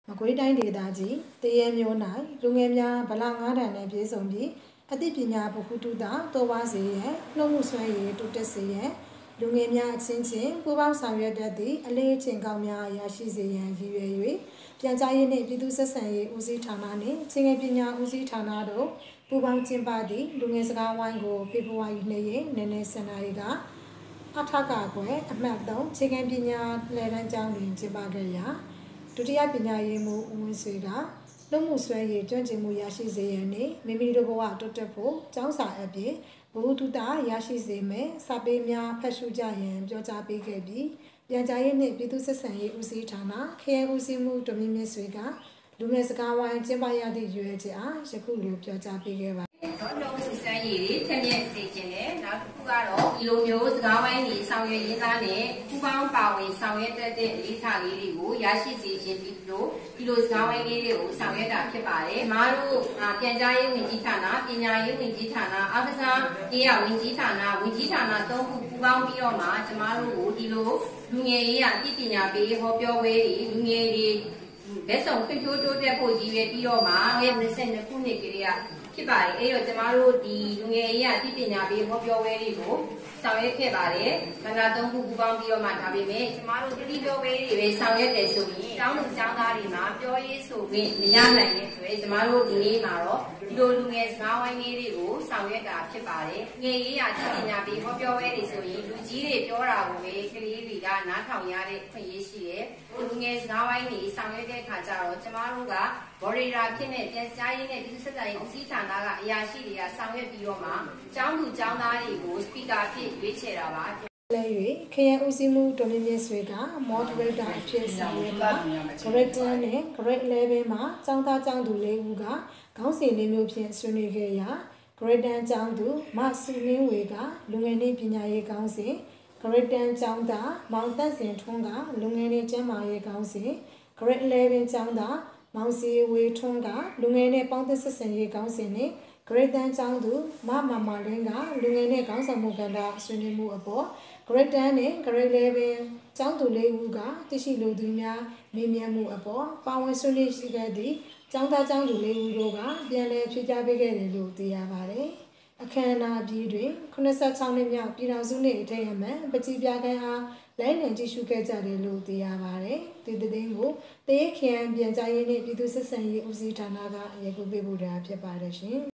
မကွေးတိုင်းဒေသကြီးတရဲမျိုး၌လူငယ်များဗလာ9တန်နဲ့ပြေဆုံးပြီးအသိပညာဗဟုသုတတိုးပွားစေရန်နှုတ်မှုဆွဲရည်တိုးတက်စေရန်လူငယ်များအချင်းချင်းပူးပေါင်းဆောင်ရွက်တတ်သည့်အလေးအကျင့်ကောင်းများရရှိစေရန်ရည်ရွယ်၍ပြန်ကြားရေးနှင့်ပြည်သူ့ဆက်ဆံရေးဦးစီးဌာနနှင့်ချင်းငယ်ပညာဦးစီးဌာနတို့ပူးပေါင်းကျင်းပသည့်လူငယ်စကားဝိုင်းကိုဖေဖော်ဝါရီ2ရက်နေ့နေ့7:00 နာရီကအထကကွယ်အမှတ်3ချင်းငယ်ပညာလှည့်တန်းကျောင်းတွင်ကျင်းပခဲ့ရာဒုတိယပညာရေးမှူးဦးဝင်းဆွေကလုံမှုဆွဲရည်ကျွမ်းကျင်မှုရရှိစေရန်နှင့်မိမိတို့ဘဝတိုးတက်ဖို့ကျောင်းစာအပြင်ဘဝတုတရရှိစေမယ်စာပေများဖတ်ရှုကြရန်ပြောကြားပေးခဲ့ပြီးပြန်ကြားရေးနှင့်ပြည်သူ့ဆက်ဆံရေးဦးစီးဌာနခရိုင်ဦးစီးမှုဒေါ်မြင့်မြင့်ဆွေကလူငယ်စကားဝိုင်းကျင်းပရသည့်ရွေးချက်အားယခုလိုပြောကြားပေးခဲ့ပါတော့နှုတ်မှုစမ်းရည်တွေထက်မြက်စေခြင်းနဲ့နောက်တစ်ခုကတော့ဒီလိုမျိုးစကားဝိုင်းတွေဆောင်ရွက်ရင်းသားနဲ့ပူပေါင်းပါဝင်ဆောင်ရွက်တဲ့အလေးထားလေးတွေကိုရရှိစေခြင်းပြီးလို့ဒီလိုစကားဝိုင်းလေးတွေကိုဆောင်ရွက်တာဖြစ်ပါတယ်။ကျမတို့ပြန်ကြားရေးဝန်ကြီးဌာနပညာရေးဝန်ကြီးဌာနအားကစားရေးရာဝန်ကြီးဌာန3ခုပူးပေါင်းပြီးတော့မှကျမတို့ကိုဒီလိုလူငယ်ရေးရာအသိပညာပေးဟောပြောပွဲတွေလူငယ်တွေလက်ဆောင်ဖွံ့ဖြိုးတိုးတက်ဖို့ရည်ရွယ်ပြီးတော့မှ22ခုနှစ်ကလေးကဖြစ်ပါတယ်အဲ့တော့ကျမတို့ဒီလူငယ်ရေးအသိပညာပေးဟောပြောပွဲတွေကိုဆောင်ရွက်ခဲ့ပါတယ်ခန္ဓာ3ခုပူးပေါင်းပြီးတော့မှဒါပေမဲ့ကျမတို့တတိပြောပွဲတွေပဲဆောင်ရွက်တယ်ဆိုရင်ကျောင်းသူကျောင်းသားတွေမှာပြောရေးဆိုခွင့်မရနိုင်တဲ့အတွက်ကျမတို့ဒီနေ့မှာတော့ဒီလိုလူငယ်စကားဝိုင်းလေးတွေကိုဆောင်ရွက်တာဖြစ်ပါတယ်ငယ်ရေးအသိပညာပေးဟောပြောပွဲတွေဆိုရင်လူကြီးတွေပြောတာကိုပဲကလေးတွေကနားထောင်ရတဲ့ခွင့်ရရှိတယ်လူငယ်စကားဝိုင်းတွေဆောင်ရွက်တဲ့အခါကျတော့ကျမတို့ကဘော်ရီရာဖြစ်တဲ့ပြန်ကြားရေးနဲ့ပြည်သူ့ဆက်ဆံရေးဦးစီးဌာနကအရာရှိတွေကဆောင်ရွက်ပြီးတော့မှကျောင်းသူကျောင်းသားတွေကိုစပီကာဖြစ်ရွေးချယ်တာပါလဲ၍ခရိုင်ဦးစီးမှုဒေါ်မြင့်မြင့်ဆွေက moderator အဖြစ်ဆောင်ရွက်က grade 10နဲ့ grade 11မှာကျောင်းသားကျောင်းသူ၄ဦးကခေါင်းစဉ်လေးမျိုးဖြင့်ဆွေးနွေးခဲ့ရာ grade 10ကျောင်းသူမစုလင်းဝေကလူငယ်နည်းပညာရေးခေါင်းစဉ် grade 10ကျောင်းသားမောင်သက်စင်ထွန်းကလူငယ်နည်းကျန်းမာရေးခေါင်းစဉ် grade 11ကျောင်းသားမောင်စီဝေထွန်းကလူငယ်နဲ့ပေါင်းသစ်ဆက်ဆံရေးခေါင်းစဉ်နဲ့ grade 10ကျောင်းသူမလင်းကလူငယ်နဲ့ခေါင်းဆောင်မှုကဏ္ဍဆွေးနွေးမှုအပေါ် grade 10နဲ့ grade 11ကျောင်းသူ၄ဦးကတရှိလူသူများမေးမြန်းမှုအပေါ်ပါဝင်ဆွေးနွေးရှိခဲ့သည့်ကျောင်းသားကျောင်းသူ၄ဦးတို့ကပြန်လည်ဖြေကြားပေးခဲ့တယ်လို့သိရပါတယ်။အခမ်းအနားပြည်တွင်86နှစ်မြောက်ပြည်ထောင်စုနေ့အထိမ်းအမှတ်ပကြီးပြခန်းအားလိုင်းလံကြည့်ရှုခဲ့ကြတယ်လို့သိရပါတယ်။ဒီသတင်းကိုတရဲခရိုင်ပြန်ကြားရေးနှင့်ပြည်သူ့ဆက်ဆံရေးဦးစီးဌာနကရေကူပေးပို့တာဖြစ်ပါတယ်ရှင်။